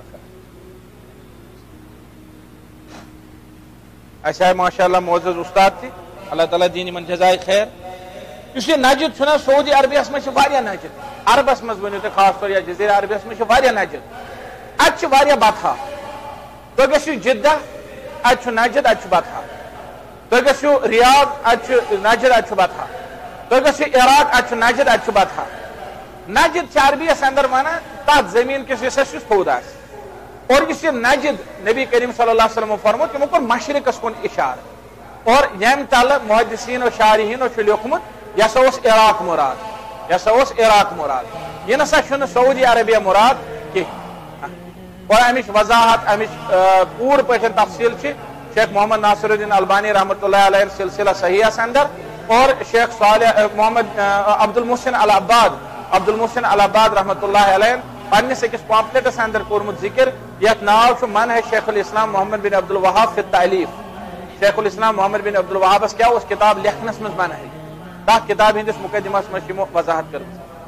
اچھا ماشاء اللہ معزز استاد تھی, اللہ تعالیٰ دین من جزائے خیر. اس یہ نجد چھنا سعودی عربیس میں واریاہ نجد, عربس مز ونیو تھی خاص طور یا جزیرہ عربیس میں واریاہ نجد. ات واریاہ بطحا, تھی گھو جدہ ات نجد ات بطحا, تھی گھو ریاض ات نجد ات بطحا, تھی گھو عراق ات نجد ات بطحا. نجد عربیس اندر ونان تات زمین کس حصس تھود آس. اور اس یہ نجد نبی کریم صلی اللہ علیہ وسلم فرمو تمو کور مشرقس کن اشارہ, اور یم تل محدثین و شارحین لیوکھمت یہ سا اس عراق مراد, یہ سا اس عراق مراد, یہ نسا چھن سعودی عربیہ مراد کی. اور امچ وضاحت امچ پور پٹھن تفصیل چھ شیخ محمد ناصر الدین البانی رحمۃ اللہ علیہ سلسلہ صحیحس اندر, اور شیخ صالح محمد عبد المحسن العباد عبد المحسن العباد رحمۃ اللہ علیہ پنس اکس پامپلیٹس اندر کورمت ذکر یت ناو من ہے شیخ الاسلام محمد بن عبد الوہاب فی التعلیف. شیخ الاسلام محمد بن عبد الوہاب کیا اس کتاب لکھنس مز من ہے, تک کتاب ہندس مقدمس مز وضاحت کر.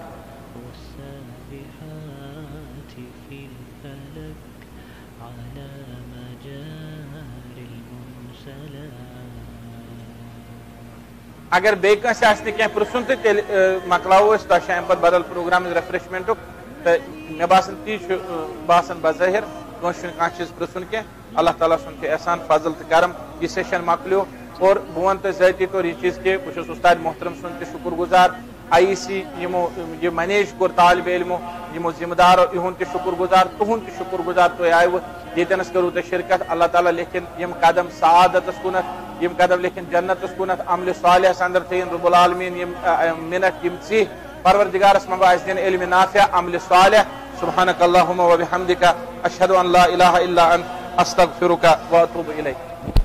اگر بیٚیہِ کٲنٛسہِ آسہِ نہٕ کینٛہہ پرٛژھُن تہٕ تیٚلہِ مۄکلاوو أسۍ تۄہہِ چھِ اَمہِ پَتہٕ بدل پروگرام رِفریشمنٹُک, تہٕ مےٚ باسان تی چھُ باسان بظٲہِر کٲنٛسہِ چھُنہٕ کانٛہہ چیٖز پرٛژھُن کینٛہہ. اللہ تعالیٰ سُنٛد چھُ احسان فضل تہٕ کرم, یہِ سیشن مۄکلیو. اور بہٕ وَنہٕ تۄہہِ ذٲتی طور یہِ چیٖز کہِ بہٕ چھُس اُستاد محترم سُنٛد تہِ شُکر گُزار, آئی ای سی یِمو یہِ مینیج کوٚر طالبہِ علمو, یِمو ذمہٕ دارو یِہُنٛد تہِ شُکر گُزار, تُہُنٛد تہِ شُکر گُزار. تُہۍ آیوٕ ییٚتٮ۪نس کٔروٕ تۄہہِ شرکت. اللہ تعالیٰ لیکھِن یِم قدم سعادتس کُنتھ, یِم قدم لیکھِن جنتس کُنتھ, عملہِ صالحس اندر تھٲیِن رب العالمیٖن یِم مِنٹ یِم ژیٖہۍ پروردگارس منٛگو اَسہِ دِن علمِ نافع عملہِ صالح. سبحانک اللہم و بحمدک اشہد ان لا الہ الا انت استغفرک و اتوب الیک.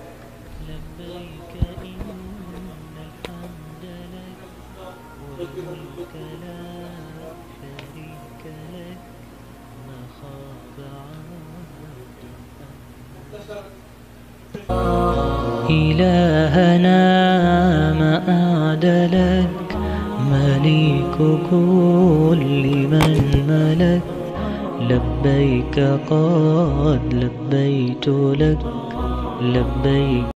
إلهنا مآد لك مليك كل من ملك, لبيك قد لبيت لك لبيك.